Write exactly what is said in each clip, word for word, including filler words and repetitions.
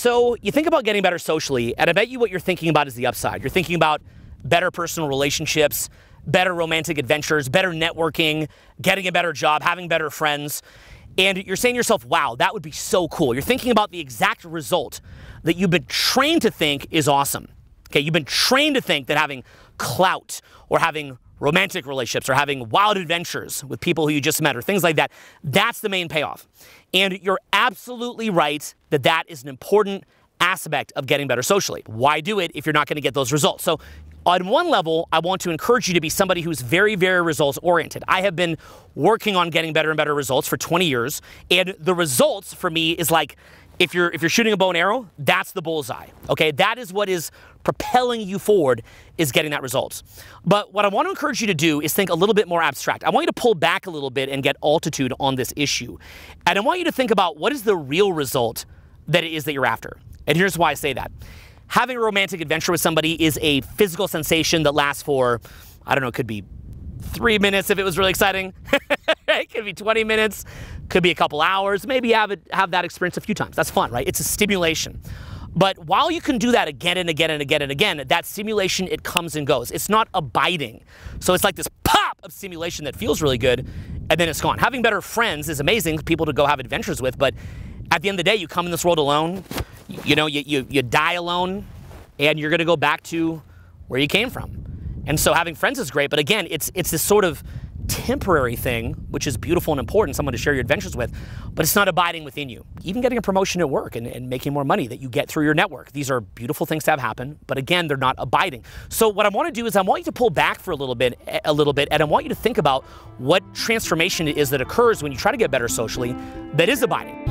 So you think about getting better socially, and I bet you what you're thinking about is the upside. You're thinking about better personal relationships, better romantic adventures, better networking, getting a better job, having better friends. And you're saying to yourself, wow, that would be so cool. You're thinking about the exact result that you've been trained to think is awesome. Okay, you've been trained to think that having clout or having romantic relationships or having wild adventures with people who you just met or things like that, that's the main payoff. And you're absolutely right that that is an important aspect of getting better socially. Why do it if you're not going to get those results? So on one level, I want to encourage you to be somebody who's very, very results oriented. I have been working on getting better and better results for twenty years. And the results for me is like, if you're, if you're shooting a bow and arrow, that's the bullseye. Okay, that is what is propelling you forward, is getting that results. But what I want to encourage you to do is think a little bit more abstract. I want you to pull back a little bit and get altitude on this issue. And I want you to think about what is the real result that it is that you're after. And here's why I say that. Having a romantic adventure with somebody is a physical sensation that lasts for, I don't know, it could be three minutes if it was really exciting. It could be twenty minutes, could be a couple hours, maybe have, it, have that experience a few times. That's fun, right? It's a stimulation. But while you can do that again and again and again and again, that stimulation, it comes and goes. It's not abiding. So it's like this pop of stimulation that feels really good, and then it's gone. Having better friends is amazing, people to go have adventures with, but at the end of the day, you come in this world alone, you know, you, you, you die alone, and you're going to go back to where you came from. And so having friends is great, but again, it's, it's this sort of temporary thing, which is beautiful and important, someone to share your adventures with, but it's not abiding within you. Even getting a promotion at work and, and making more money that you get through your network. These are beautiful things to have happen, but again, they're not abiding. So what I want to do is I want you to pull back for a little bit, a little bit, and I want you to think about what transformation it is that occurs when you try to get better socially that is abiding.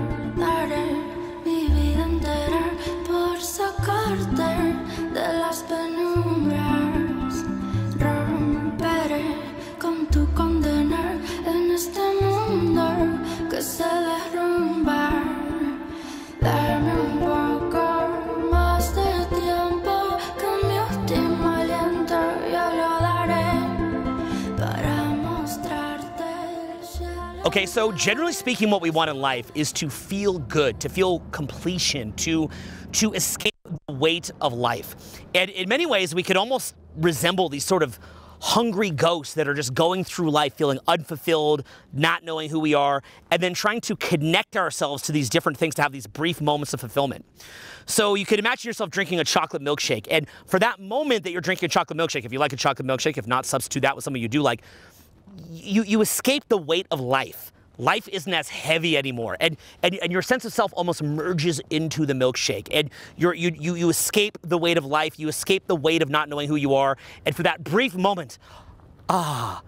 Okay, so generally speaking, what we want in life is to feel good, to feel completion, to, to escape the weight of life. And in many ways, we could almost resemble these sort of hungry ghosts that are just going through life feeling unfulfilled, not knowing who we are, and then trying to connect ourselves to these different things to have these brief moments of fulfillment. So you could imagine yourself drinking a chocolate milkshake, and for that moment that you're drinking a chocolate milkshake, if you like a chocolate milkshake, if not, substitute that with something you do like, you, you escape the weight of life. Life isn't as heavy anymore, and, and, and your sense of self almost merges into the milkshake, and you're, you, you, you escape the weight of life, you escape the weight of not knowing who you are, and for that brief moment, ah,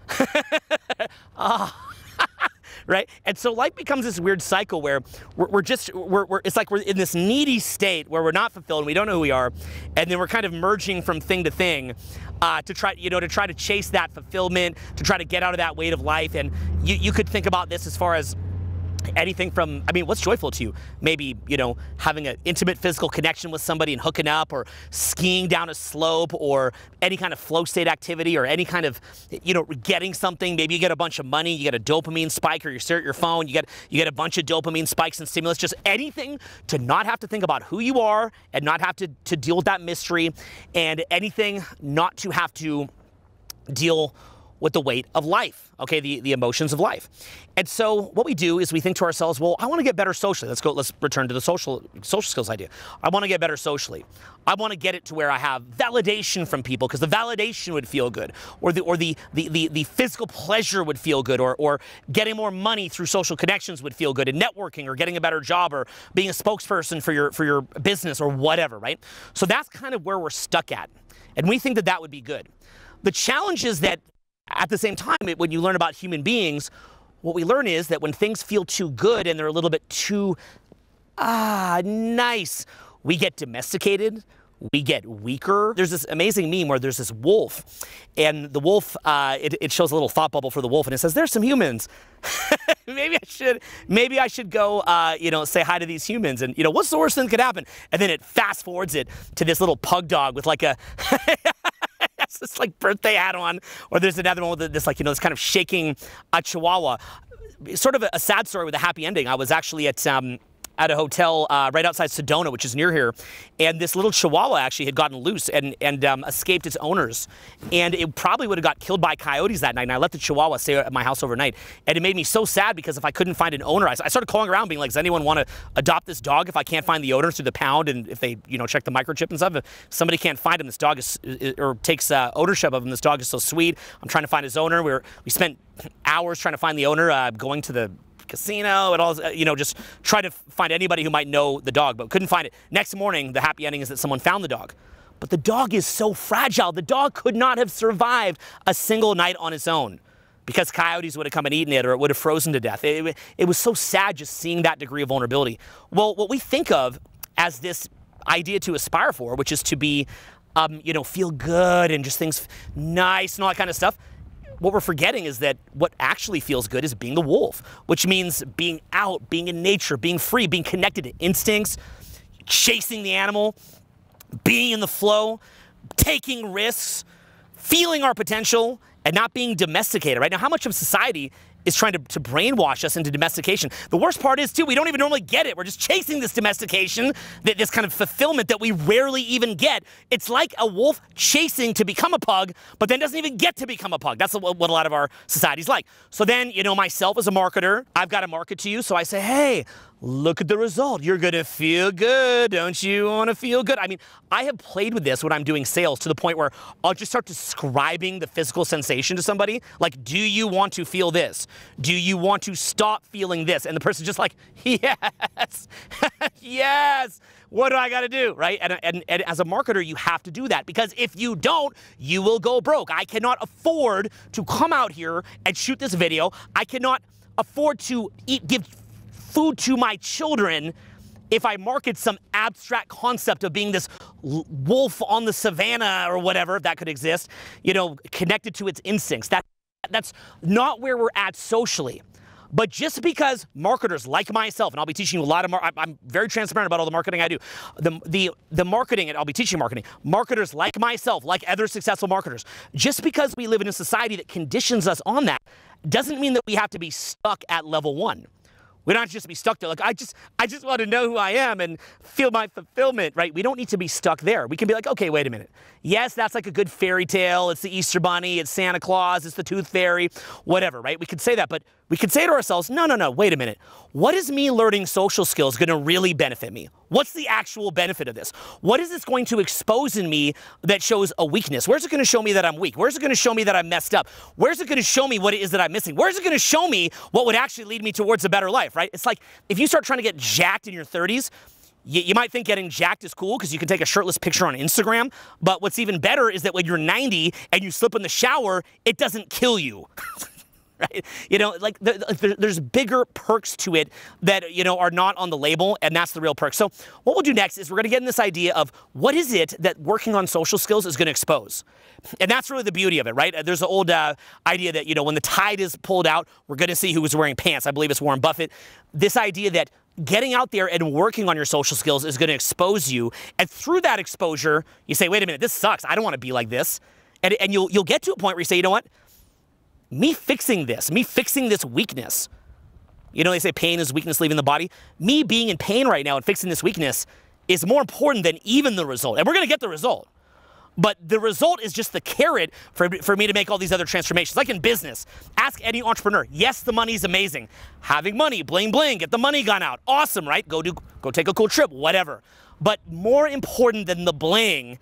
ah, right? And so life becomes this weird cycle where we're, we're just, we're, we're, it's like we're in this needy state where we're not fulfilled, and we don't know who we are, and then we're kind of merging from thing to thing uh, to try, you know, to try to chase that fulfillment, to try to get out of that weight of life. And you, you could think about this as far as anything from, I mean, what's joyful to you? Maybe, you know, having an intimate physical connection with somebody and hooking up, or skiing down a slope, or any kind of flow state activity, or any kind of, you know, getting something. Maybe you get a bunch of money, you get a dopamine spike, or you stare at your phone, you get, you get a bunch of dopamine spikes and stimulus, just anything to not have to think about who you are and not have to, to deal with that mystery, and anything not to have to deal with the weight of life, okay, the, the emotions of life. And so what we do is we think to ourselves, well, I want to get better socially. Let's go, let's return to the social, social skills idea. I want to get better socially. I want to get it to where I have validation from people, because the validation would feel good, or the, or the, the, the, the physical pleasure would feel good, or, or getting more money through social connections would feel good, and networking, or getting a better job, or being a spokesperson for your, for your business, or whatever, right? So that's kind of where we're stuck at. And we think that that would be good. The challenge is that at the same time, when you learn about human beings, what we learn is that when things feel too good and they're a little bit too, ah, nice, we get domesticated, we get weaker. There's this amazing meme where there's this wolf, and the wolf, uh, it, it shows a little thought bubble for the wolf, and it says, there's some humans. maybe I should, maybe I should go, uh, you know, say hi to these humans, and, you know, what's the worst thing that could happen? And then it fast forwards it to this little pug dog with like a, this like birthday hat on, or there's another one with this, like, you know, this kind of shaking a chihuahua. Sort of a, a sad story with a happy ending. I was actually at, um, at a hotel uh, right outside Sedona, which is near here, and this little Chihuahua actually had gotten loose and, and um, escaped its owners. And it probably would have got killed by coyotes that night, and I let the Chihuahua stay at my house overnight. And it made me so sad because if I couldn't find an owner, I, I started calling around being like, does anyone want to adopt this dog if I can't find the owner through the pound and if they, you know, check the microchip and stuff? If somebody can't find him, this dog is, or takes uh, ownership of him, this dog is so sweet. I'm trying to find his owner. We were, we spent hours trying to find the owner, uh, going to the casino and all, you know, just try to find anybody who might know the dog, but couldn't find it. Next morning, the happy ending is that someone found the dog. But the dog is so fragile. The dog could not have survived a single night on its own because coyotes would have come and eaten it or it would have frozen to death. It, it was so sad just seeing that degree of vulnerability. Well, what we think of as this idea to aspire for, which is to be, um, you know, feel good and just things nice and all that kind of stuff, what we're forgetting is that what actually feels good is being the wolf, which means being out, being in nature, being free, being connected to instincts, chasing the animal, being in the flow, taking risks, feeling our potential, and not being domesticated. Right now, how much of society is trying to, to brainwash us into domestication? The worst part is, too, we don't even normally get it. We're just chasing this domestication, this kind of fulfillment that we rarely even get. It's like a wolf chasing to become a pug, but then doesn't even get to become a pug. That's what a lot of our society's like. So then, you know, myself as a marketer, I've got to market to you. So I say, hey, look at the result. You're going to feel good. Don't you want to feel good? I mean, I have played with this when I'm doing sales to the point where I'll just start describing the physical sensation to somebody. Like, do you want to feel this? Do you want to stop feeling this? And the person's just like, yes, yes. What do I got to do, right? And, and, and as a marketer, you have to do that because if you don't, you will go broke. I cannot afford to come out here and shoot this video. I cannot afford to eat, give food to my children if I market some abstract concept of being this wolf on the savannah or whatever that could exist, you know, connected to its instincts. That, that's not where we're at socially. But just because marketers like myself, and I'll be teaching you a lot of, mar I'm very transparent about all the marketing I do. The, the, the marketing, and I'll be teaching marketing, marketers like myself, like other successful marketers, just because we live in a society that conditions us on that, doesn't mean that we have to be stuck at level one. We don't have to just be stuck there. Like, I just, I just want to know who I am and feel my fulfillment, right? We don't need to be stuck there. We can be like, okay, wait a minute. Yes, that's like a good fairy tale. It's the Easter Bunny. It's Santa Claus. It's the Tooth Fairy, whatever, right? We could say that, but we could say to ourselves, no, no, no, wait a minute. What is me learning social skills going to really benefit me? What's the actual benefit of this? What is this going to expose in me that shows a weakness? Where's it going to show me that I'm weak? Where's it going to show me that I'm messed up? Where's it going to show me what it is that I'm missing? Where's it going to show me what would actually lead me towards a better life, right? It's like if you start trying to get jacked in your thirties, you, you might think getting jacked is cool because you can take a shirtless picture on Instagram, but what's even better is that when you're ninety and you slip in the shower, it doesn't kill you. Right? You know, like the, the, there's bigger perks to it that, you know, are not on the label, and that's the real perk. So what we'll do next is we're going to get in this idea of what is it that working on social skills is going to expose. And that's really the beauty of it, right? There's an old uh, idea that, you know, when the tide is pulled out, we're going to see who was wearing pants. I believe it's Warren Buffett. This idea that getting out there and working on your social skills is going to expose you. And through that exposure, you say, wait a minute, this sucks. I don't want to be like this. And, and you'll, you'll get to a point where you say, you know what? Me fixing this, me fixing this weakness, you know, they say pain is weakness leaving the body. Me being in pain right now and fixing this weakness is more important than even the result. And we're going to get the result. But the result is just the carrot for, for me to make all these other transformations. Like in business, ask any entrepreneur. Yes, the money's amazing. Having money, bling, bling, get the money gun out. Awesome, right? Go do, go take a cool trip, whatever. But more important than the bling,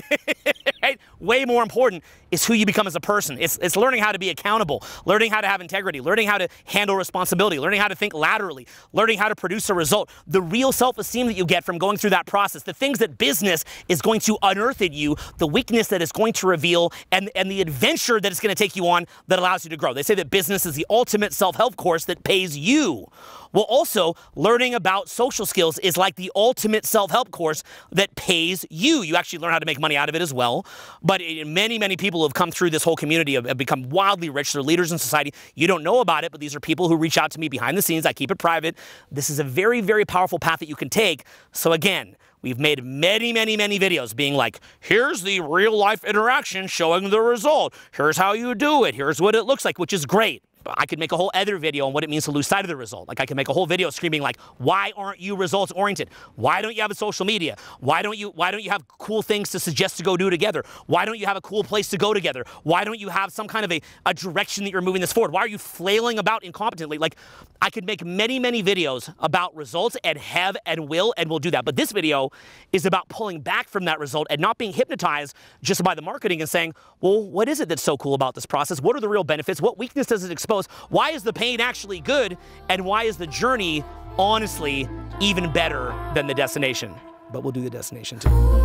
right? Way more important is who you become as a person. It's, it's learning how to be accountable, learning how to have integrity, learning how to handle responsibility, learning how to think laterally, learning how to produce a result. The real self-esteem that you get from going through that process, the things that business is going to unearth in you, the weakness that it's going to reveal, and, and the adventure that it's going to take you on that allows you to grow. They say that business is the ultimate self-help course that pays you. Well, also, learning about social skills is like the ultimate self-help course that pays you. You actually learn how to make money out of it as well. But many, many people who have come through this whole community have, have become wildly rich. They're leaders in society. You don't know about it, but these are people who reach out to me behind the scenes. I keep it private. This is a very, very powerful path that you can take. So again, we've made many, many, many videos being like, here's the real life interaction showing the result. Here's how you do it. Here's what it looks like, which is great. I could make a whole other video on what it means to lose sight of the result. Like I could make a whole video screaming like, why aren't you results oriented? Why don't you have a social media? Why don't you why don't you have cool things to suggest to go do together? Why don't you have a cool place to go together? Why don't you have some kind of a, a direction that you're moving this forward? Why are you flailing about incompetently? Like I could make many, many videos about results and have and will and will do that. But this video is about pulling back from that result and not being hypnotized just by the marketing and saying, well, what is it that's so cool about this process? What are the real benefits? What weakness does it expose? Why is the pain actually good? And why is the journey, honestly, even better than the destination? But we'll do the destination too.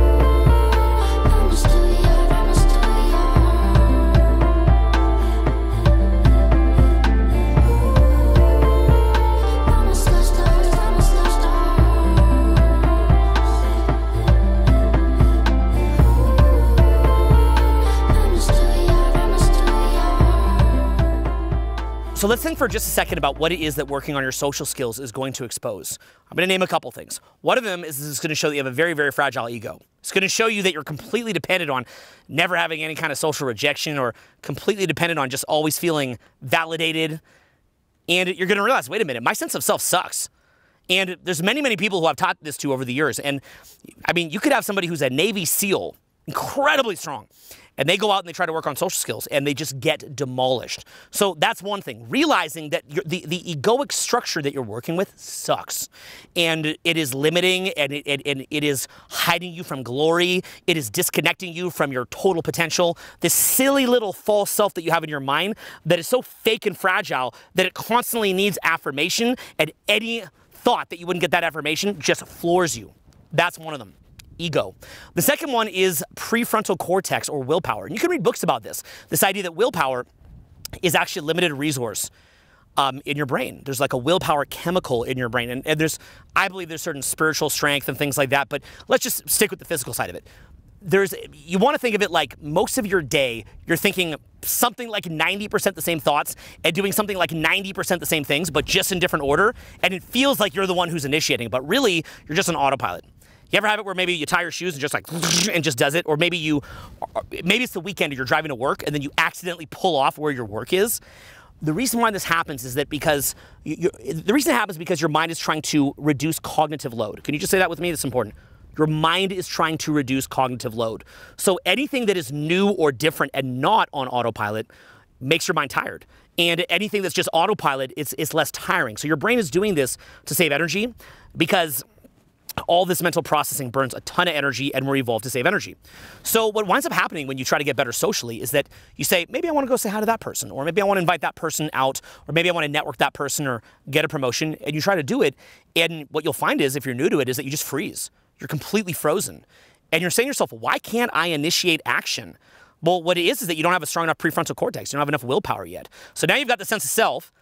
So let's think for just a second about what it is that working on your social skills is going to expose. I'm going to name a couple things. One of them is this is going to show that you have a very, very fragile ego. It's going to show you that you're completely dependent on never having any kind of social rejection or completely dependent on just always feeling validated. And you're going to realize, wait a minute, my sense of self sucks. And there's many, many people who I've taught this to over the years. And I mean, you could have somebody who's a Navy SEAL, incredibly strong, and they go out and they try to work on social skills and they just get demolished. So that's one thing. Realizing that you're, the, the egoic structure that you're working with sucks. And it is limiting and it, and, and it is hiding you from glory. It is disconnecting you from your total potential. This silly little false self that you have in your mind that is so fake and fragile that it constantly needs affirmation, and any thought that you wouldn't get that affirmation just floors you. That's one of them. Ego. The second one is prefrontal cortex or willpower. And you can read books about this. This idea that willpower is actually a limited resource um, in your brain. There's like a willpower chemical in your brain. And, and there's, I believe there's certain spiritual strength and things like that, but let's just stick with the physical side of it. There's, you want to think of it like most of your day, you're thinking something like ninety percent the same thoughts and doing something like ninety percent the same things, but just in different order. And it feels like you're the one who's initiating, but really you're just an autopilot. You ever have it where maybe you tie your shoes and just like, and just does it? Or maybe you, maybe it's the weekend and you're driving to work and then you accidentally pull off where your work is. The reason why this happens is that because, you, the reason it happens is because your mind is trying to reduce cognitive load. Can you just say that with me? That's important. Your mind is trying to reduce cognitive load. So anything that is new or different and not on autopilot makes your mind tired. And anything that's just autopilot, it's, it's less tiring. So your brain is doing this to save energy because all this mental processing burns a ton of energy and we're evolved to save energy. So what winds up happening when you try to get better socially is that you say, maybe I want to go say hi to that person, or maybe I want to invite that person out, or maybe I want to network that person or get a promotion, and you try to do it. And what you'll find is, if you're new to it, is that you just freeze. You're completely frozen. And you're saying to yourself, why can't I initiate action? Well, what it is is that you don't have a strong enough prefrontal cortex. You don't have enough willpower yet. So now you've got the sense of self.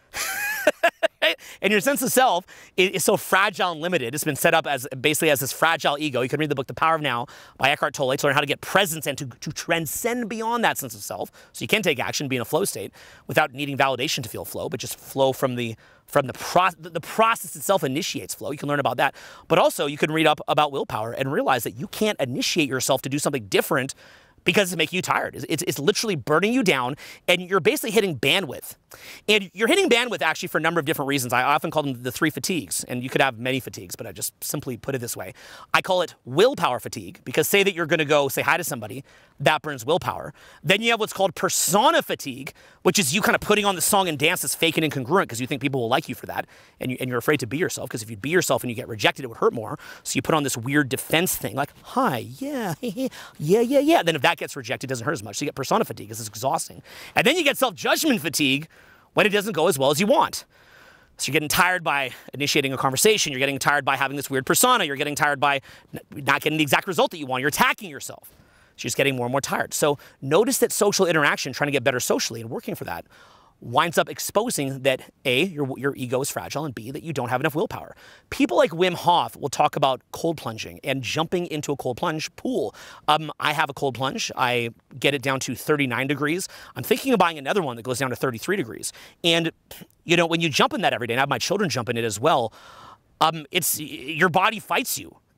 And your sense of self is, is so fragile and limited. It's been set up as basically as this fragile ego. You can read the book The Power of Now by Eckhart Tolle to learn how to get presence and to, to transcend beyond that sense of self. So you can take action, be in a flow state without needing validation to feel flow, but just flow from the from the, pro the process itself initiates flow. You can learn about that. But also you can read up about willpower and realize that you can't initiate yourself to do something different because it's making you tired. It's, it's, it's literally burning you down, and you're basically hitting bandwidth. And you're hitting bandwidth actually for a number of different reasons. I often call them the three fatigues, and you could have many fatigues, but I just simply put it this way. I call it willpower fatigue, because say that you're going to go say hi to somebody, that burns willpower. Then you have what's called persona fatigue, which is you kind of putting on the song and dance that's fake and incongruent because you think people will like you for that, and, you, and you're afraid to be yourself, because if you be yourself and you get rejected, it would hurt more. So you put on this weird defense thing like, hi, yeah, yeah, yeah, yeah. Then if that gets rejected, it doesn't hurt as much. So you get persona fatigue because it's exhausting. And then you get self-judgment fatigue when it doesn't go as well as you want. So you're getting tired by initiating a conversation. You're getting tired by having this weird persona. You're getting tired by not getting the exact result that you want. You're attacking yourself. So you're just getting more and more tired. So notice that social interaction, trying to get better socially and working for that, winds up exposing that A, your, your ego is fragile, and B, that you don't have enough willpower. People like Wim Hof will talk about cold plunging and jumping into a cold plunge pool. Um, I have a cold plunge. I get it down to thirty-nine degrees. I'm thinking of buying another one that goes down to thirty-three degrees. And, you know, when you jump in that every day, and I have my children jump in it as well, um, it's, your body fights you.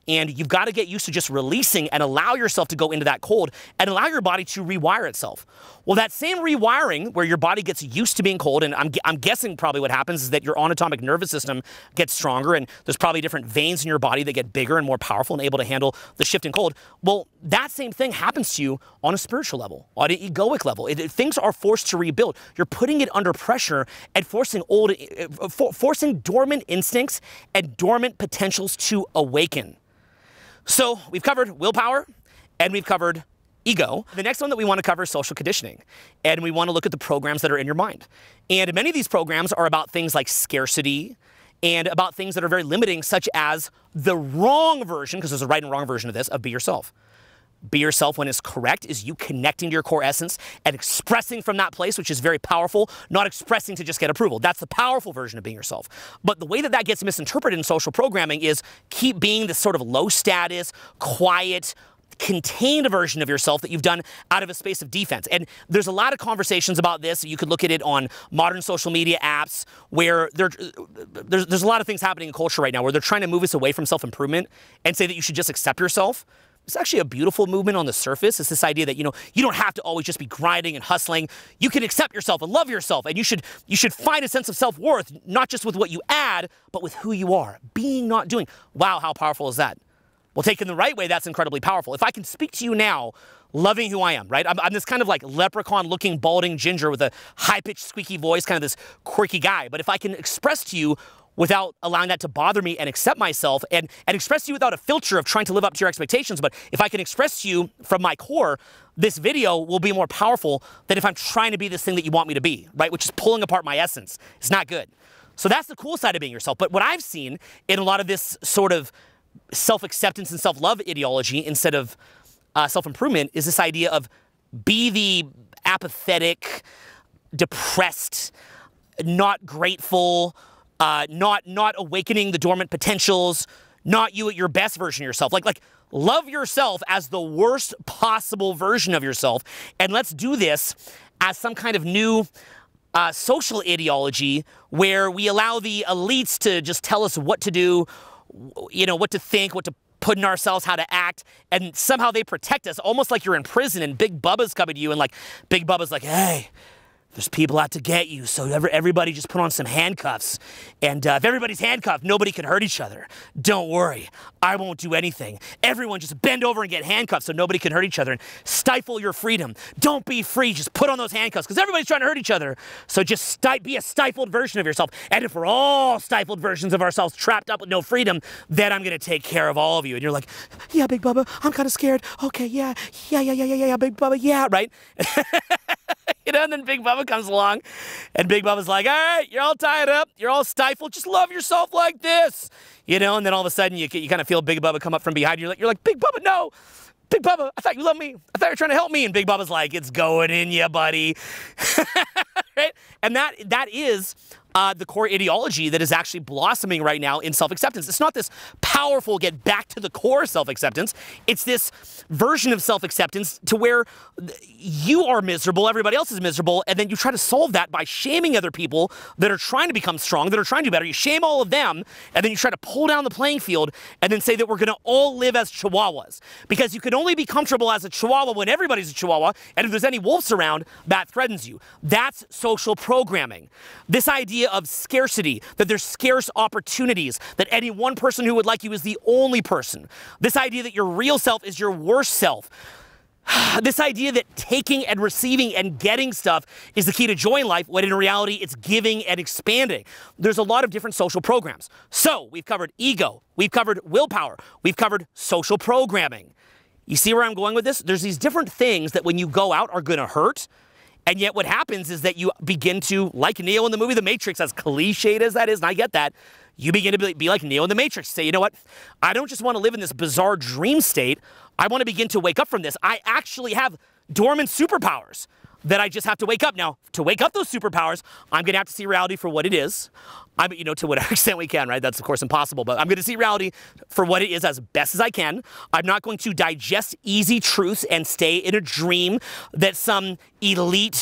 And you've got to get used to just releasing and allow yourself to go into that cold and allow your body to rewire itself. Well, that same rewiring where your body gets used to being cold, and I'm, I'm guessing probably what happens is that your autonomic nervous system gets stronger, and there's probably different veins in your body that get bigger and more powerful and able to handle the shift in cold. Well, that same thing happens to you on a spiritual level, on an egoic level. It, it, things are forced to rebuild. You're putting it under pressure and forcing old, for, forcing dormant instincts and dormant potentials to awaken. So we've covered willpower and we've covered ego. The next one that we want to cover is social conditioning. And we want to look at the programs that are in your mind. And many of these programs are about things like scarcity and about things that are very limiting, such as the wrong version, because there's a right and wrong version of this, of be yourself. Be yourself when it's correct is you connecting to your core essence and expressing from that place, which is very powerful, not expressing to just get approval. That's the powerful version of being yourself. But the way that that gets misinterpreted in social programming is keep being this sort of low status, quiet, contained version of yourself that you've done out of a space of defense. And there's a lot of conversations about this. You could look at it on modern social media apps where there, there's, there's a lot of things happening in culture right now where they're trying to move us away from self-improvement and say that you should just accept yourself. It's actually a beautiful movement on the surface. It's this idea that, you know, you don't have to always just be grinding and hustling. You can accept yourself and love yourself, and you should you should find a sense of self-worth, not just with what you add, but with who you are. Being, not doing. Wow, how powerful is that? Well, taken the right way, that's incredibly powerful. If I can speak to you now, loving who I am, right? I'm, I'm this kind of like leprechaun-looking, balding ginger with a high-pitched, squeaky voice, kind of this quirky guy. But if I can express to you without allowing that to bother me and accept myself and, and express to you without a filter of trying to live up to your expectations. But if I can express to you from my core, this video will be more powerful than if I'm trying to be this thing that you want me to be, right? Which is pulling apart my essence. It's not good. So that's the cool side of being yourself. But what I've seen in a lot of this sort of self-acceptance and self-love ideology instead of uh, self-improvement is this idea of be the apathetic, depressed, not grateful, Uh, not not awakening the dormant potentials, not you at your best version of yourself. Like, like love yourself as the worst possible version of yourself. And let's do this as some kind of new uh, social ideology where we allow the elites to just tell us what to do, you know, what to think, what to put in ourselves, how to act, and somehow they protect us, almost like you're in prison and Big Bubba's coming to you and like Big Bubba's like, hey, there's people out to get you, so everybody just put on some handcuffs. And uh, if everybody's handcuffed, nobody can hurt each other. Don't worry, I won't do anything. Everyone just bend over and get handcuffed so nobody can hurt each other and stifle your freedom. Don't be free, just put on those handcuffs because everybody's trying to hurt each other. So just sti- be a stifled version of yourself. And if we're all stifled versions of ourselves trapped up with no freedom, then I'm gonna take care of all of you. And you're like, yeah, Big Bubba, I'm kind of scared. Okay, yeah, yeah, yeah, yeah, yeah, yeah, Big Bubba, yeah, right? You know, and then Big Bubba comes along, and Big Bubba's like, all right, you're all tied up, you're all stifled, just love yourself like this. You know, and then all of a sudden, you, you kind of feel Big Bubba come up from behind you. You're like, you're like, Big Bubba, no. Big Bubba, I thought you loved me. I thought you were trying to help me. And Big Bubba's like, it's going in you, buddy. Right? And that that is uh, the core ideology that is actually blossoming right now in self-acceptance. It's not this powerful get back to the core self-acceptance. It's this version of self-acceptance to where you are miserable, everybody else is miserable, and then you try to solve that by shaming other people that are trying to become strong, that are trying to do better. You shame all of them, and then you try to pull down the playing field and then say that we're going to all live as chihuahuas. Because you can only be comfortable as a chihuahua when everybody's a chihuahua, and if there's any wolves around, that threatens you. That's social programming. This idea of scarcity, that there's scarce opportunities, that any one person who would like you is the only person. This idea that your real self is your worst self. This idea that taking and receiving and getting stuff is the key to joy in life, when in reality it's giving and expanding. There's a lot of different social programs. So we've covered ego, we've covered willpower, we've covered social programming. You see where I'm going with this? There's these different things that when you go out are going to hurt. And yet what happens is that you begin to, like Neo in the movie The Matrix, as cliched as that is, and I get that, you begin to be, be like Neo in The Matrix. Say, you know what? I don't just want to live in this bizarre dream state. I want to begin to wake up from this. I actually have dormant superpowers that I just have to wake up. Now, to wake up those superpowers, I'm going to have to see reality for what it is. I'm, you know, to whatever extent we can, right? That's, of course, impossible. But I'm going to see reality for what it is as best as I can. I'm not going to digest easy truths and stay in a dream that some elite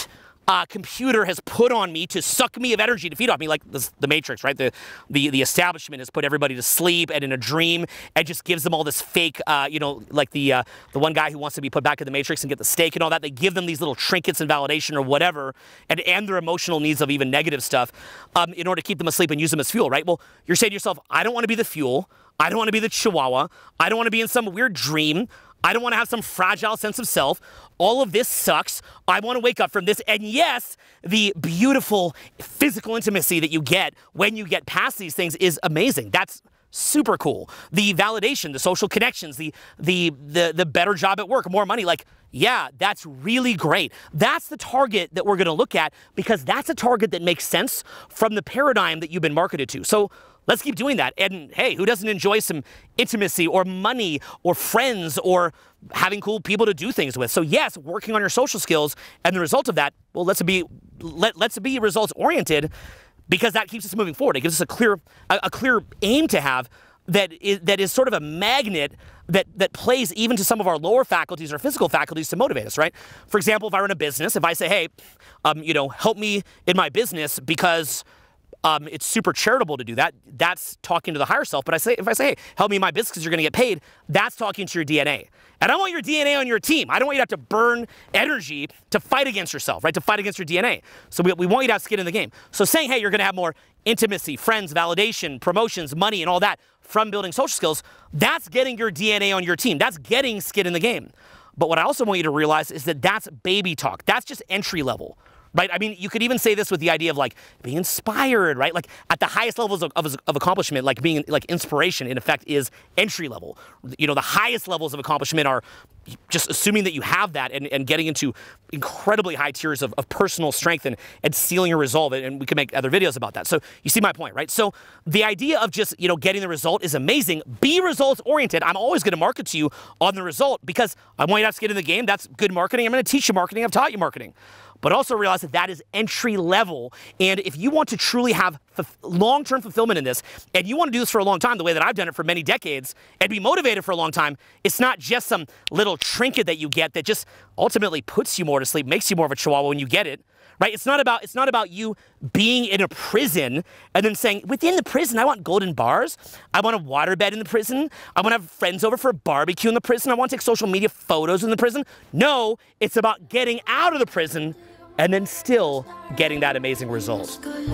uh, computer has put on me to suck me of energy to feed off me, like the, the Matrix, right? The, the the establishment has put everybody to sleep and in a dream and just gives them all this fake, uh, you know, like the uh, the one guy who wants to be put back in the Matrix and get the steak and all that. They give them these little trinkets and validation or whatever, and and their emotional needs of even negative stuff um, in order to keep them asleep and use them as fuel, right? Well, you're saying to yourself, I don't want to be the fuel. I don't want to be the chihuahua. I don't want to be in some weird dream. I don't want to have some fragile sense of self. All of this sucks. I want to wake up from this. And yes, the beautiful physical intimacy that you get when you get past these things is amazing. That's super cool. The validation, the social connections, the the the the better job at work, more money, like, yeah, that's really great. That's the target that we're going to look at because that's a target that makes sense from the paradigm that you've been marketed to. So let's keep doing that. And hey, who doesn't enjoy some intimacy or money or friends or having cool people to do things with? So yes, working on your social skills and the result of that, well, let's be let, let's be results oriented because that keeps us moving forward. It gives us a clear a, a clear aim to have that is, that is sort of a magnet that, that plays even to some of our lower faculties or physical faculties to motivate us, right? For example, if I run a business, if I say, hey, um, you know, help me in my business because Um, it's super charitable to do that. That's talking to the higher self. But I say, if I say, hey, help me in my business because you're going to get paid, that's talking to your D N A. And I want your D N A on your team. I don't want you to have to burn energy to fight against yourself, right? To fight against your D N A. So we, we want you to have skin in the game. So saying, hey, you're going to have more intimacy, friends, validation, promotions, money, and all that from building social skills, that's getting your D N A on your team. That's getting skin in the game. But what I also want you to realize is that that's baby talk. That's just entry level. Right? I mean, you could even say this with the idea of like being inspired, right? Like at the highest levels of, of, of accomplishment, like being like inspiration in effect is entry level. You know, the highest levels of accomplishment are just assuming that you have that and, and getting into incredibly high tiers of, of personal strength and, and sealing your resolve. And we can make other videos about that. So you see my point, right? So the idea of just, you know, getting the result is amazing. Be results oriented. I'm always going to market to you on the result because I want you to have to get in the game. That's good marketing. I'm going to teach you marketing. I've taught you marketing. But also realize that that is entry level. And if you want to truly have long-term fulfillment in this, and you want to do this for a long time, the way that I've done it for many decades, and be motivated for a long time, it's not just some little trinket that you get that just ultimately puts you more to sleep, makes you more of a chihuahua when you get it, right? It's not about, it's not about you being in a prison and then saying, within the prison, I want golden bars. I want a waterbed in the prison. I want to have friends over for a barbecue in the prison. I want to take social media photos in the prison. No, it's about getting out of the prison and then still getting that amazing result.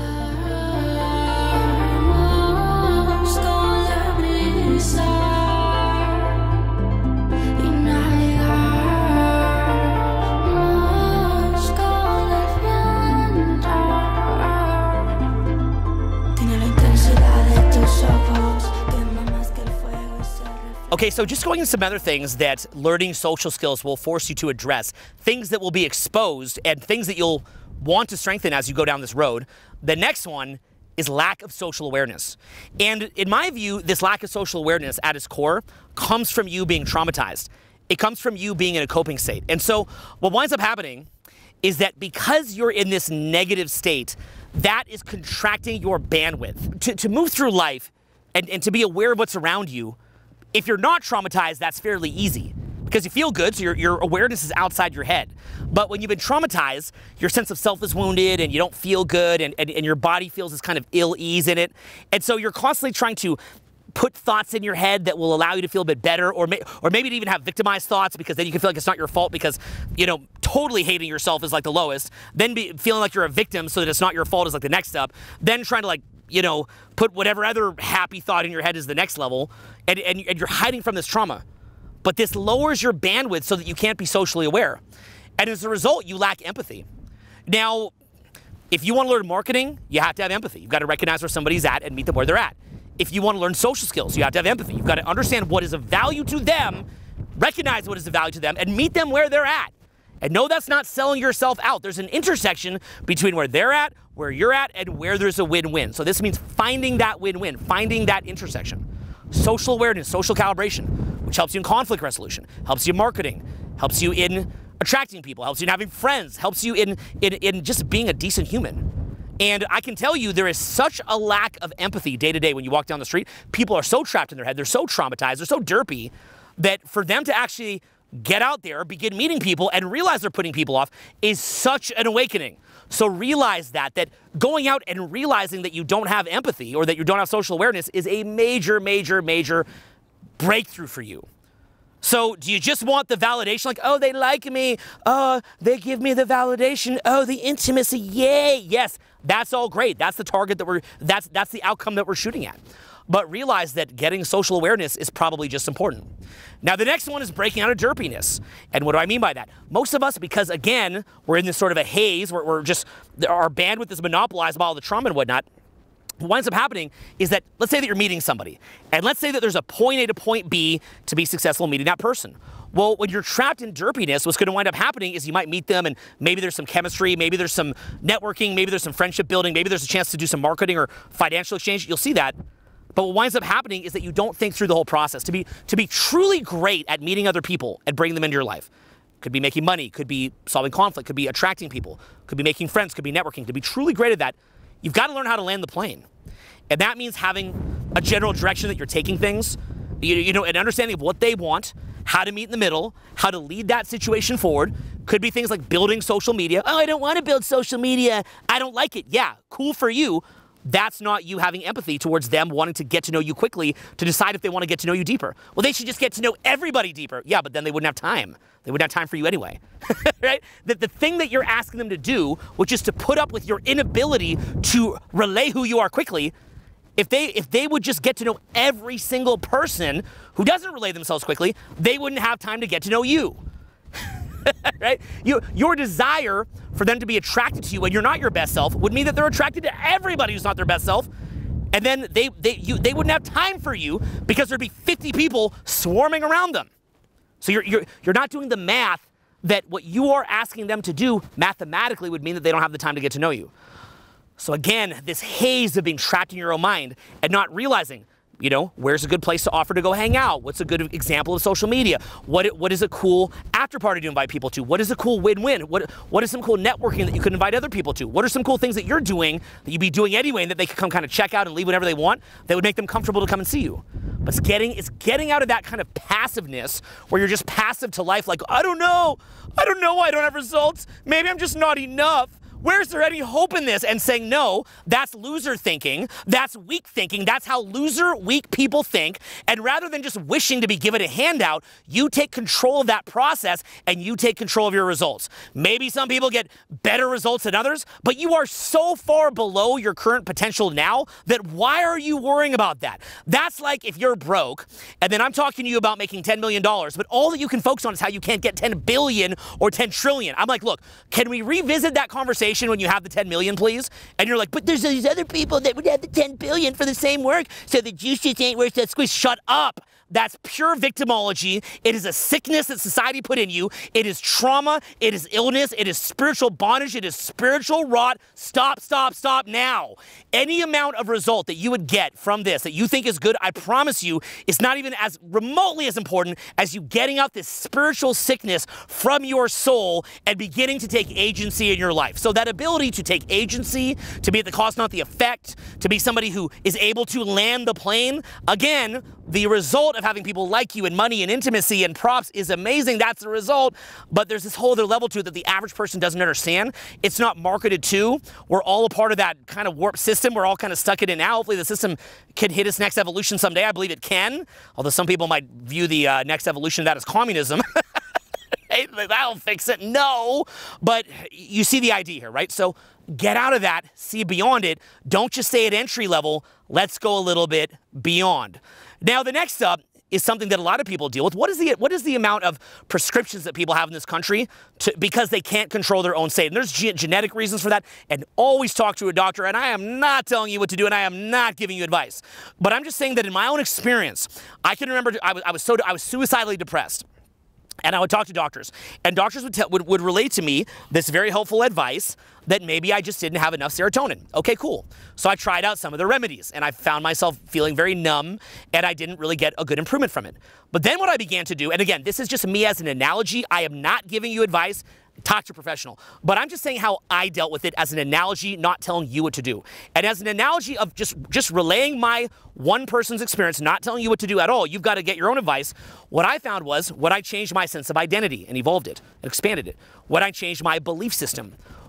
Okay, so just going into some other things that learning social skills will force you to address, things that will be exposed and things that you'll want to strengthen as you go down this road. The next one is lack of social awareness. And in my view, this lack of social awareness at its core comes from you being traumatized. It comes from you being in a coping state. And so what winds up happening is that because you're in this negative state, that is contracting your bandwidth. To, to move through life and, and to be aware of what's around you, if you're not traumatized, that's fairly easy because you feel good, so your, your awareness is outside your head. But when you've been traumatized, your sense of self is wounded and you don't feel good and, and, and your body feels this kind of ill ease in it. And so you're constantly trying to put thoughts in your head that will allow you to feel a bit better, or, may, or maybe to even have victimized thoughts because then you can feel like it's not your fault because, you know, totally hating yourself is like the lowest. Then be, feeling like you're a victim so that it's not your fault is like the next step. Then trying to like, you know, put whatever other happy thought in your head is the next level, and, and, and you're hiding from this trauma. But this lowers your bandwidth so that you can't be socially aware. And as a result, you lack empathy. Now, if you want to learn marketing, you have to have empathy. You've got to recognize where somebody's at and meet them where they're at. If you want to learn social skills, you have to have empathy. You've got to understand what is of value to them, recognize what is of value to them, and meet them where they're at. And no, that's not selling yourself out. There's an intersection between where they're at, where you're at, and where there's a win-win. So this means finding that win-win, finding that intersection. Social awareness, social calibration, which helps you in conflict resolution, helps you in marketing, helps you in attracting people, helps you in having friends, helps you in, in, in just being a decent human. And I can tell you there is such a lack of empathy day to day when you walk down the street. People are so trapped in their head, they're so traumatized, they're so derpy, that for them to actually get out there, begin meeting people, and realize they're putting people off is such an awakening. So realize that, that going out and realizing that you don't have empathy or that you don't have social awareness is a major, major, major breakthrough for you. So do you just want the validation, like, oh, they like me, oh, they give me the validation, oh, the intimacy, yay, yes, that's all great. That's the target that we're, that's, that's the outcome that we're shooting at. But realize that getting social awareness is probably just important. Now, the next one is breaking out of derpiness. And what do I mean by that? Most of us, because again, we're in this sort of a haze where we're just, our bandwidth is monopolized by all the trauma and whatnot. What winds up happening is that, let's say that you're meeting somebody, and let's say that there's a point A to point B to be successful meeting that person. Well, when you're trapped in derpiness, what's going to wind up happening is you might meet them, and maybe there's some chemistry, maybe there's some networking, maybe there's some friendship building, maybe there's a chance to do some marketing or financial exchange. You'll see that. But what winds up happening is that you don't think through the whole process. To be, to be truly great at meeting other people and bringing them into your life, could be making money, could be solving conflict, could be attracting people, could be making friends, could be networking. To be truly great at that, you've got to learn how to land the plane. And that means having a general direction that you're taking things, you, you know, an understanding of what they want, how to meet in the middle, how to lead that situation forward. Could be things like building social media. Oh, I don't want to build social media. I don't like it. Yeah, cool for you. That's not you having empathy towards them wanting to get to know you quickly to decide if they want to get to know you deeper. Well, they should just get to know everybody deeper. Yeah, but then they wouldn't have time. They wouldn't have time for you anyway, right? The, the thing that you're asking them to do, which is to put up with your inability to relay who you are quickly, if they, if they would just get to know every single person who doesn't relay themselves quickly, they wouldn't have time to get to know you. Right? You, your desire for them to be attracted to you when you're not your best self would mean that they're attracted to everybody who's not their best self, and then they, they, you, they wouldn't have time for you because there'd be fifty people swarming around them. So you're, you're, you're not doing the math that what you are asking them to do mathematically would mean that they don't have the time to get to know you. So again, this haze of being trapped in your own mind and not realizing, you know, where's a good place to offer to go hang out? What's a good example of social media? What, what is a cool after party to invite people to? What is a cool win-win? What, what is some cool networking that you could invite other people to? What are some cool things that you're doing that you'd be doing anyway and that they could come kind of check out and leave whenever they want that would make them comfortable to come and see you? But it's getting, it's getting out of that kind of passiveness where you're just passive to life, like, I don't know. I don't know why I don't have results. Maybe I'm just not enough. Where's there any hope in this? And saying, no, that's loser thinking. That's weak thinking. That's how loser, weak people think. And rather than just wishing to be given a handout, you take control of that process and you take control of your results. Maybe some people get better results than others, but you are so far below your current potential now that why are you worrying about that? That's like if you're broke, and then I'm talking to you about making ten million dollars, but all that you can focus on is how you can't get ten billion or ten trillion. I'm like, look, can we revisit that conversation when you have the ten million, please? And you're like, but there's these other people that would have the ten billion for the same work, so the juice just ain't worth that squeeze. Shut up. That's pure victimology. It is a sickness that society put in you. It is trauma. It is illness. It is spiritual bondage. It is spiritual rot. Stop, stop, stop now. Any amount of result that you would get from this that you think is good, I promise you, is not even as remotely as important as you getting out this spiritual sickness from your soul and beginning to take agency in your life. So that ability to take agency, to be at the cause, not the effect, to be somebody who is able to land the plane, again, the result of having people like you and money and intimacy and props is amazing. That's the result. But there's this whole other level to it that the average person doesn't understand. It's not marketed to. We're all a part of that kind of warped system. We're all kind of stuck in it now. Hopefully the system can hit its next evolution someday. I believe it can. Although some people might view the uh, next evolution of that as communism. Hey, that'll fix it. No. But you see the idea here, right? So get out of that. See beyond it. Don't just stay at entry level. Let's go a little bit beyond. Now, the next up is something that a lot of people deal with. What is the, what is the amount of prescriptions that people have in this country to, because they can't control their own state? And there's ge genetic reasons for that. And always talk to a doctor. And I am not telling you what to do, and I am not giving you advice. But I'm just saying that in my own experience, I can remember I was, I was, so, I was suicidally depressed. And I would talk to doctors, and doctors would, tell, would, would relate to me this very helpful advice that maybe I just didn't have enough serotonin. Okay, cool. So I tried out some of the remedies, and I found myself feeling very numb, and I didn't really get a good improvement from it. But then what I began to do, and again, this is just me as an analogy. I am not giving you advice. Talk to a professional. But I'm just saying how I dealt with it as an analogy, not telling you what to do. And as an analogy of just, just relaying my one person's experience, not telling you what to do at all. You've got to get your own advice. What I found was, what I changed my sense of identity and evolved it, and expanded it. What I changed my belief system.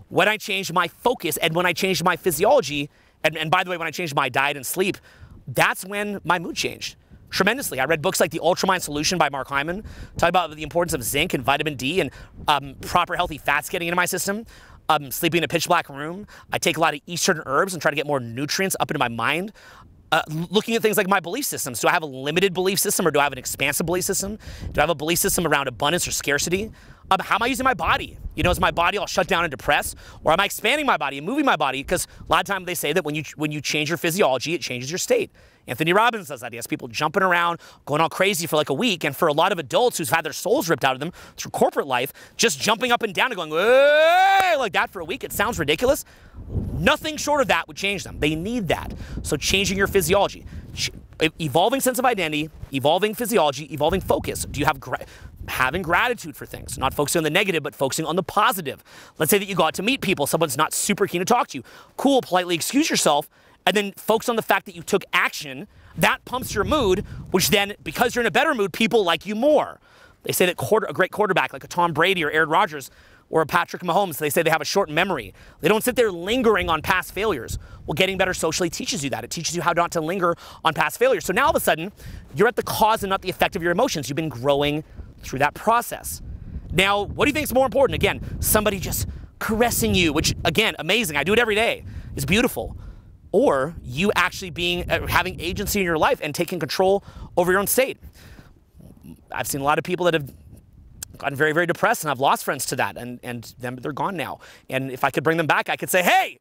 when I changed my focus and when I changed my physiology, and, and by the way, when I changed my diet and sleep, that's when my mood changed tremendously. I read books like The Ultramind Solution by Mark Hyman, talk about the importance of zinc and vitamin D and um, proper healthy fats getting into my system. Um, sleeping in a pitch black room. I take a lot of Eastern herbs and try to get more nutrients up into my mind. Uh, looking at things like my belief systems. Do I have a limited belief system or do I have an expansive belief system? Do I have a belief system around abundance or scarcity? Um, how am I using my body? You know, is my body all shut down and depressed? Or am I expanding my body and moving my body? Because a lot of times they say that when you, when you change your physiology, it changes your state. Anthony Robbins does that. He has people jumping around, going all crazy for like a week. And for a lot of adults who've had their souls ripped out of them through corporate life, just jumping up and down and going, "Hey!" like that for a week, it sounds ridiculous. Nothing short of that would change them. They need that. So changing your physiology, evolving sense of identity, evolving physiology, evolving focus. Do you have gra having gratitude for things, not focusing on the negative, but focusing on the positive? Let's say that you go out to meet people, someone's not super keen to talk to you. Cool, politely excuse yourself, and then focus on the fact that you took action. That pumps your mood, which then, because you're in a better mood, people like you more. They say that quarter, a great quarterback like a Tom Brady or Aaron Rodgers or a Patrick Mahomes, they say they have a short memory. They don't sit there lingering on past failures. Well, getting better socially teaches you that. It teaches you how not to linger on past failures. So now all of a sudden, you're at the cause and not the effect of your emotions. You've been growing through that process. Now, what do you think is more important? Again, somebody just caressing you, which, again, amazing. I do it every day. It's beautiful. Or you actually being uh, having agency in your life and taking control over your own state. I've seen a lot of people that have gotten very, very depressed, and I've lost friends to that, and, and them, they're gone now. And if I could bring them back, I could say, hey,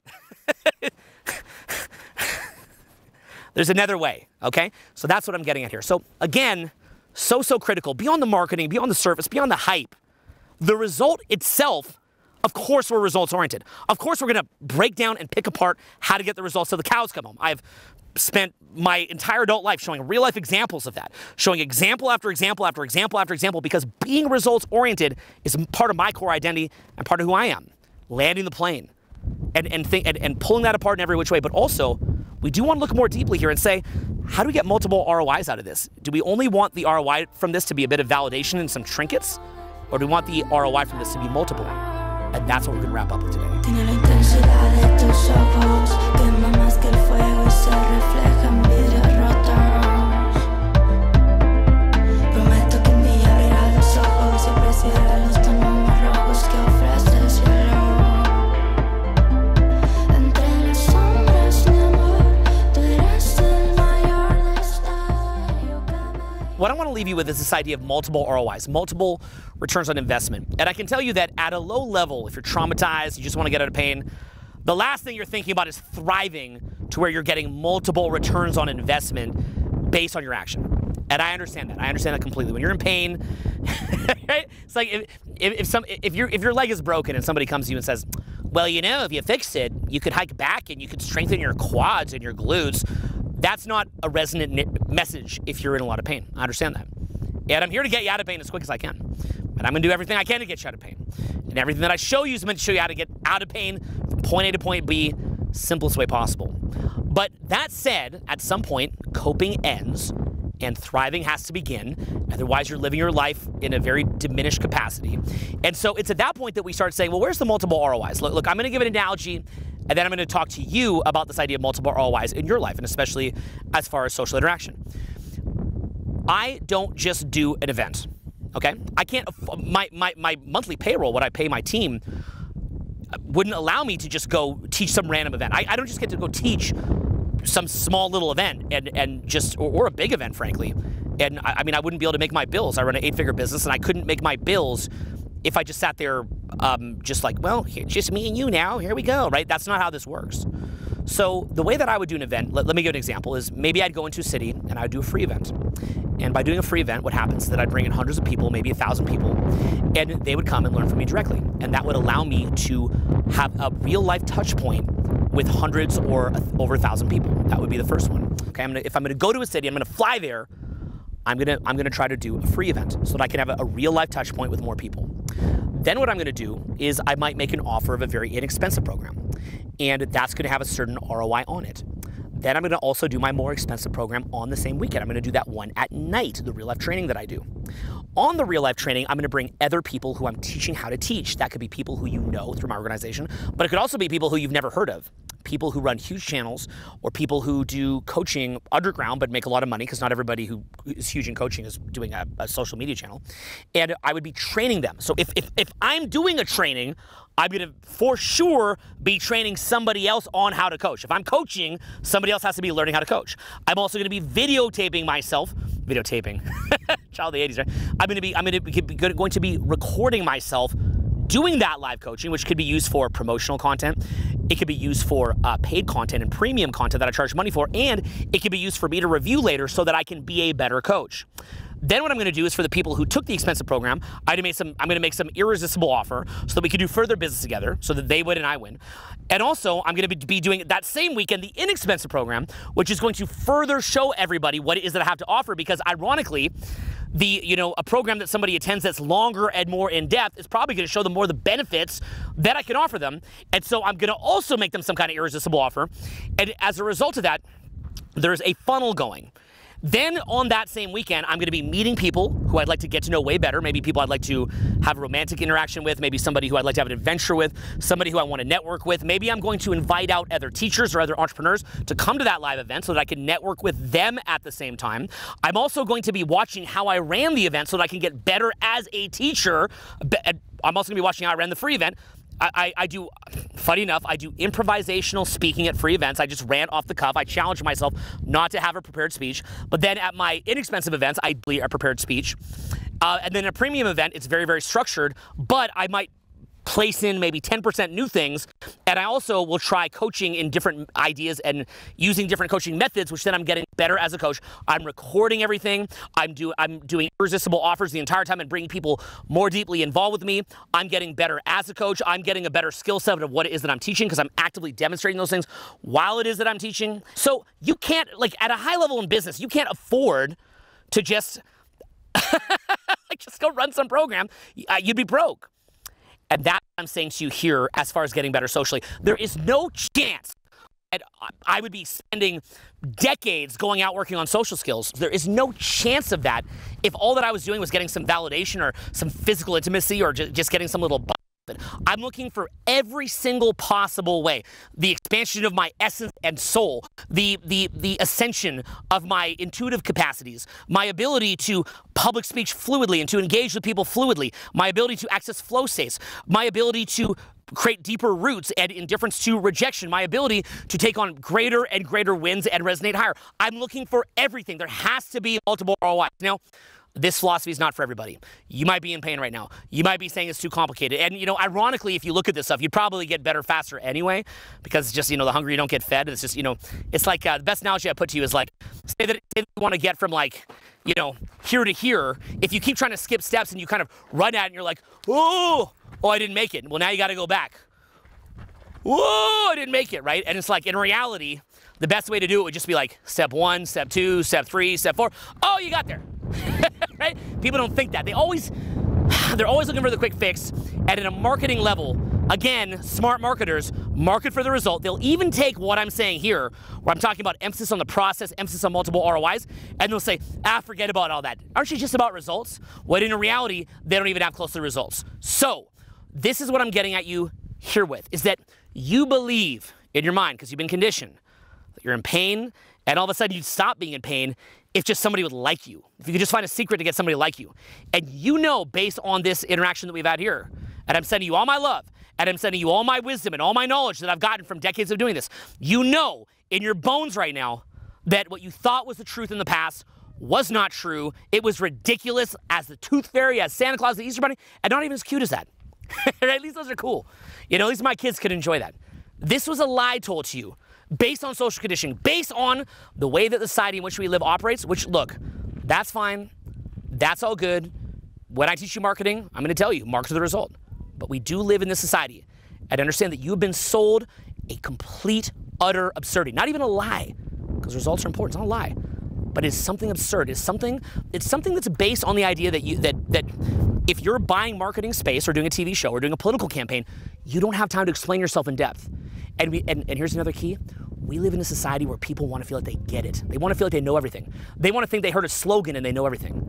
there's another way, okay? So that's what I'm getting at here. So again, so, so critical. Beyond the marketing, beyond the surface, beyond the hype, the result itself, of course we're results oriented. Of course we're gonna break down and pick apart how to get the results so the cows come home. I've spent my entire adult life showing real life examples of that, showing example after example after example after example, because being results oriented is part of my core identity and part of who I am. Landing the plane and, and, think, and, and pulling that apart in every which way. But also, we do want to look more deeply here and say, how do we get multiple R O Is out of this? Do we only want the R O I from this to be a bit of validation and some trinkets? Or do we want the R O I from this to be multiple? And that's what we're going to wrap up with today. What I want to leave you with is this idea of multiple R O Is, multiple returns on investment. And I can tell you that at a low level, if you're traumatized, you just want to get out of pain, the last thing you're thinking about is thriving to where you're getting multiple returns on investment based on your action. And I understand that. I understand that completely. When you're in pain, right? It's like if, if, if, some, if, your, if your leg is broken and somebody comes to you and says, well, you know, if you fix it, you could hike back and you could strengthen your quads and your glutes. That's not a resonant message if you're in a lot of pain. I understand that. And I'm here to get you out of pain as quick as I can. And I'm going to do everything I can to get you out of pain. And everything that I show you is meant to show you how to get out of pain from point A to point B, simplest way possible. But that said, at some point, coping ends and thriving has to begin. Otherwise, you're living your life in a very diminished capacity. And so it's at that point that we start saying, well, where's the multiple R O Is? Look, look I'm going to give an analogy, and then I'm going to talk to you about this idea of multiple R O Is in your life, and especially as far as social interaction. I don't just do an event, okay? I can't, my, my, my monthly payroll, what I pay my team, wouldn't allow me to just go teach some random event. I, I don't just get to go teach some small little event and, and just, or, or a big event, frankly. And I, I mean, I wouldn't be able to make my bills. I run an eight-figure business, and I couldn't make my bills if I just sat there um, just like, well, it's just me and you now, here we go, right? That's not how this works. So the way that I would do an event, let, let me give an example, is maybe I'd go into a city and I'd do a free event. And by doing a free event, what happens is that I'd bring in hundreds of people, maybe a thousand people, and they would come and learn from me directly. And that would allow me to have a real life touch point with hundreds or a, over a thousand people. That would be the first one. Okay, I'm gonna, if I'm gonna go to a city, I'm gonna fly there, I'm gonna, I'm gonna try to do a free event so that I can have a, a real life touch point with more people. Then what I'm gonna do is I might make an offer of a very inexpensive program, and that's gonna have a certain R O I on it. Then I'm gonna also do my more expensive program on the same weekend. I'm gonna do that one at night, the real life training that I do. On the real life training, I'm going to bring other people who I'm teaching how to teach. That could be people who you know through my organization, but it could also be people who you've never heard of. People who run huge channels, or people who do coaching underground but make a lot of money, because not everybody who is huge in coaching is doing a, a social media channel. And I would be training them. So if, if, if I'm doing a training, I'm going to for sure be training somebody else on how to coach. If I'm coaching, somebody else has to be learning how to coach. I'm also going to be videotaping myself. Videotaping. Child of the eighties, right? I'm going to be, I'm going to be going to be recording myself doing that live coaching, which could be used for promotional content. It could be used for uh, paid content and premium content that I charge money for, and it could be used for me to review later so that I can be a better coach. Then what I'm going to do is for the people who took the expensive program, I'm going to make some irresistible offer so that we can do further business together, so that they win and I win. And also, I'm going to be doing that same weekend the inexpensive program, which is going to further show everybody what it is that I have to offer, because ironically, the, you know, a program that somebody attends that's longer and more in-depth is probably going to show them more of the benefits that I can offer them. And so I'm going to also make them some kind of irresistible offer. And as a result of that, there's a funnel going. Then on that same weekend, I'm going to be meeting people who I'd like to get to know way better. Maybe people I'd like to have a romantic interaction with. Maybe somebody who I'd like to have an adventure with. Somebody who I want to network with. Maybe I'm going to invite out other teachers or other entrepreneurs to come to that live event so that I can network with them at the same time. I'm also going to be watching how I ran the event so that I can get better as a teacher. I'm also going to be watching how I ran the free event. I, I do, funny enough, I do improvisational speaking at free events. I just rant off the cuff. I challenge myself not to have a prepared speech. But then at my inexpensive events, I do a prepared speech. Uh, and then a premium event, it's very, very structured, but I might place in maybe ten percent new things. And I also will try coaching in different ideas and using different coaching methods, which then I'm getting better as a coach. I'm recording everything. I'm, do, I'm doing irresistible offers the entire time and bringing people more deeply involved with me. I'm getting better as a coach. I'm getting a better skill set of what it is that I'm teaching, because I'm actively demonstrating those things while it is that I'm teaching. So you can't, like at a high level in business, you can't afford to just, like just go run some program. You'd be broke. And that's what I'm saying to you here as far as getting better socially. There is no chance that I would be spending decades going out working on social skills. There is no chance of that if all that I was doing was getting some validation or some physical intimacy or just getting some little butt. I'm looking for every single possible way. The expansion of my essence and soul, the, the, the ascension of my intuitive capacities, my ability to public speak fluidly and to engage with people fluidly, my ability to access flow states, my ability to create deeper roots and indifference to rejection, my ability to take on greater and greater wins and resonate higher. I'm looking for everything. There has to be multiple R O Is. Now, this philosophy is not for everybody. You might be in pain right now. You might be saying it's too complicated. And, you know, ironically, if you look at this stuff, you'd probably get better faster anyway, because it's just, you know, the hungry you don't get fed. It's just, you know, it's like uh, the best analogy I put to you is like, say that, say that you want to get from like, you know, here to here. If you keep trying to skip steps and you kind of run at it and you're like, oh, oh, I didn't make it. Well, now you got to go back. Whoa, I didn't make it, right? And it's like, in reality, the best way to do it would just be like step one, step two, step three, step four. Oh, you got there. Right? People don't think that. They always, they're always looking for the quick fix. And at a marketing level, again, smart marketers market for the result. They'll even take what I'm saying here, where I'm talking about emphasis on the process, emphasis on multiple R O Is, and they'll say, ah, forget about all that. Aren't you just about results? When in reality, they don't even have close to the results. So this is what I'm getting at you here with, is that you believe in your mind, because you've been conditioned, that you're in pain, and all of a sudden you stop being in pain if just somebody would like you. If you could just find a secret to get somebody to like you. And you know, based on this interaction that we've had here, and I'm sending you all my love, and I'm sending you all my wisdom and all my knowledge that I've gotten from decades of doing this, you know in your bones right now that what you thought was the truth in the past was not true. It was ridiculous as the Tooth Fairy, as Santa Claus, the Easter Bunny, and not even as cute as that. At least those are cool. You know, at least my kids could enjoy that. This was a lie told to you based on social conditioning, based on the way that the society in which we live operates, which, look, that's fine. That's all good. When I teach you marketing, I'm going to tell you, market to the result. But we do live in this society. And understand that you've been sold a complete, utter absurdity. Not even a lie, because results are important. It's not a lie. But it's something absurd. It's something, it's something that's based on the idea that you that that if you're buying marketing space or doing a T V show or doing a political campaign, you don't have time to explain yourself in depth. And, we, and, and here's another key. We live in a society where people want to feel like they get it. They want to feel like they know everything. They want to think they heard a slogan and they know everything.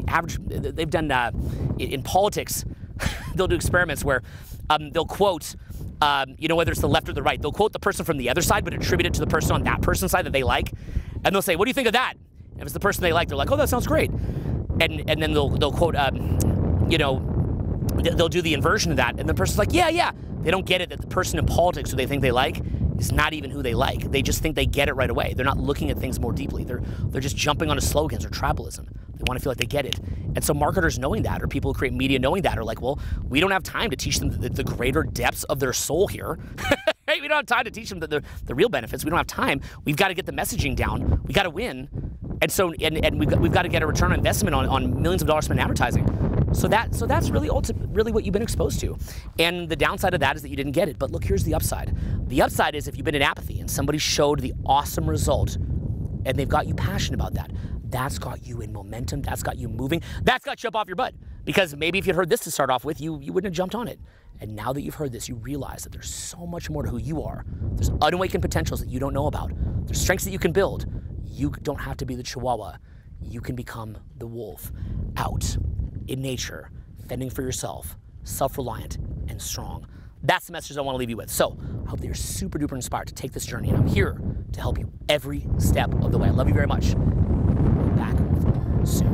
average, they've done, uh, in politics, they'll do experiments where um, they'll quote, um, you know, whether it's the left or the right, they'll quote the person from the other side, but attribute it to the person on that person's side that they like. And they'll say, what do you think of that? And if it's the person they like, they're like, oh, that sounds great. And and then they'll, they'll quote, um, you know, they'll do the inversion of that. And the person's like, yeah, yeah. They don't get it that the person in politics who they think they like is not even who they like. They just think they get it right away. They're not looking at things more deeply. They're, they're just jumping onto slogans or tribalism. They want to feel like they get it. And so marketers knowing that, or people who create media knowing that, are like, well, we don't have time to teach them the, the greater depths of their soul here. Hey, we don't have time to teach them the, the, the real benefits. We don't have time. We've got to get the messaging down. We got to win. And so, and, and we've got, we've got to get a return on investment on, on millions of dollars spent in advertising. So that, so that's really ultimate, really what you've been exposed to. And the downside of that is that you didn't get it. But look, here's the upside. The upside is if you've been in apathy and somebody showed the awesome result and they've got you passionate about that, that's got you in momentum. That's got you moving. That's got you up off your butt. Because maybe if you'd heard this to start off with, you, you wouldn't have jumped on it. And now that you've heard this, you realize that there's so much more to who you are. There's unawakened potentials that you don't know about. There's strengths that you can build. You don't have to be the chihuahua. You can become the wolf out in nature, fending for yourself, self-reliant and strong. That's the message I want to leave you with. So I hope that you're super duper inspired to take this journey. And I'm here to help you every step of the way. I love you very much. We'll be back with more soon.